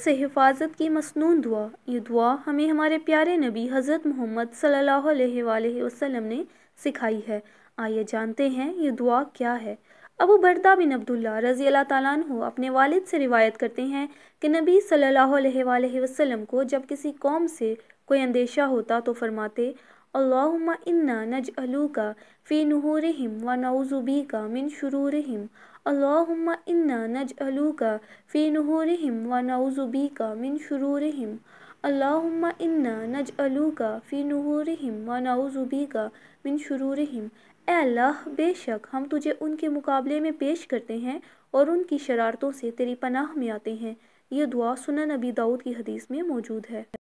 سے حفاظت کی مسنون دعا۔ یہ دعا ہمیں ہمارے پیارے نبی حضرت محمد صلی اللہ علیہ وآلہ وسلم نے سکھائی ہے۔ آئیے جانتے ہیں یہ دعا کیا ہے۔ ابو بردہ بن عبداللہ رضی اللہ تعالیٰ عنہ اپنے والد سے روایت کرتے ہیں کہ نبی صلی اللہ علیہ وآلہ وسلم کو جب کسی قوم سے کوئی اندیشہ ہوتا تو فرماتے: اللہم انا نجعلک فی نحورہم ونعوذ بک من شرورہم، اللہم انا نجعلک فی نحورہم ونعوذ بک من شرورہم، اللہم انا نجعلک فی نحورہم ونعوذ بک من شرورہم۔ اے اللہ، بے شک ہم تجھے ان کے مقابلے میں پیش کرتے ہیں اور ان کی شرارتوں سے تیری پناہ میں آتے ہیں۔ یہ دعا سنن ابی داؤد کی حدیث میں موجود ہے۔